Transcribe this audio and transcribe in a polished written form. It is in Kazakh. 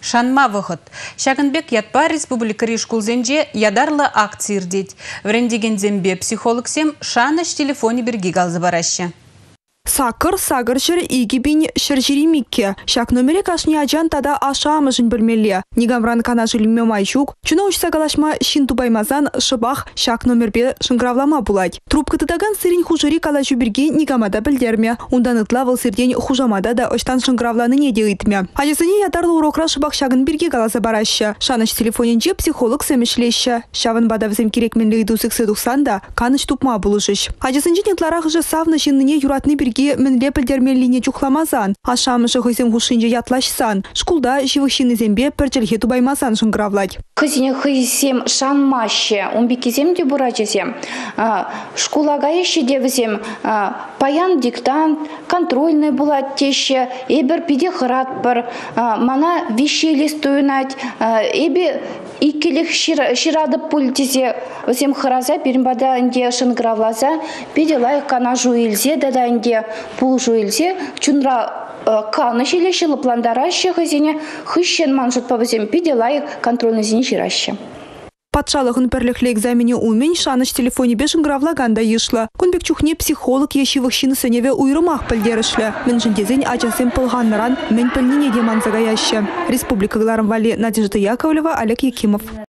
шанма вғыт. Шагынбек ятпа республика решкулзенже ядарлы акция ирдет. Врендеген зембе психологсем шаныш телефоне берги галзы барашы. Сагыр жыр игибин шыржиримикке. Шак номере кашни аджан тада ашамышын білмелі. Нигамран кана жилме майчук. Чуна учса галашма шин тубаймазан шыбах шак номербе шынгравлама булать. Трубка тыдаган сырин хужыри калашу бірге нигамада білдерме. Ундан ытлавыл сырден хужамада да оштан шынгравланы не дейтме. Ажысыне ядарлы урокра шыбах шагын бірге галаса барашы. Шаныш телефоненже психолог сәмішлеші. Шавын бадавзем керекменлі идусық сыдықсанда каныш тупма булышыш. Ажысынже нетларах жы савны жынныне юратны бірге мінле пілдермеліне чухламазан. Ашамышы хызем хушинже ятлашсан. Шкулда живықшины зембе пірчілге тубаймазан шынгравлать. Хызіне хызем шанмаще, умбекезем де бурачезем. Шкулага еші девізем паян диктант, контрольный булат теше, эбір пиде хырат бір, мана виши листуынать, эбі икелік ширадып пультезе, өзем хыраза берімбада інде шынгравлаза, пиде лайық кана жуилзе, дада інде пул жуилзе, чунра каны шелешілі пландараще хызіне хыщен манжыт павызем пиде лайық контрольный зіне жираще. Патшалығын пірліклі экзамене умен шаныш телефоне бешін гравлаганда ешла. Күнбек чухне психолог ешивықшыны сыневе уйрымақ пілдерішлі. Мен жіндезен ачасын пылғанныран мен пілніне деманзаға яшы. Республика Гларым Вали, Надежда Яковлева, Олег Якимов.